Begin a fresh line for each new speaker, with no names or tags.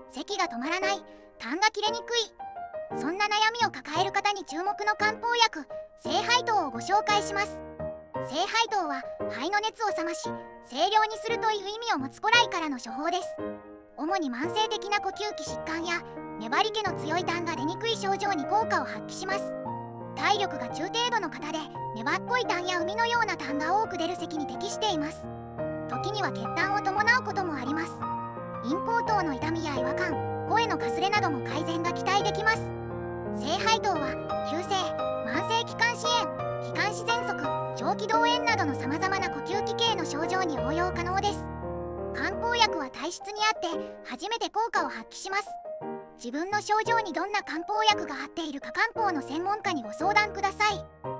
咳が止まらない、痰が切れにくい、そんな悩みを抱える方に注目の漢方薬清肺湯をご紹介します。清肺湯は肺の熱を冷まし清涼にするという意味を持つ古来からの処方です。主に慢性的な呼吸器疾患や粘り気の強い痰が出にくい症状に効果を発揮します。体力が中程度の方で粘っこい痰や海のような痰が多く出る咳に適しています。時には血痰を伴うこともあります。咽喉頭の痛みや違和感、声のかすれなども改善が期待できます。清肺湯は急性、慢性気管支炎、気管支喘息、長気道炎などのさまざまな呼吸器系の症状に応用可能です。漢方薬は体質にあって初めて効果を発揮します。自分の症状にどんな漢方薬が合っているか漢方の専門家にご相談ください。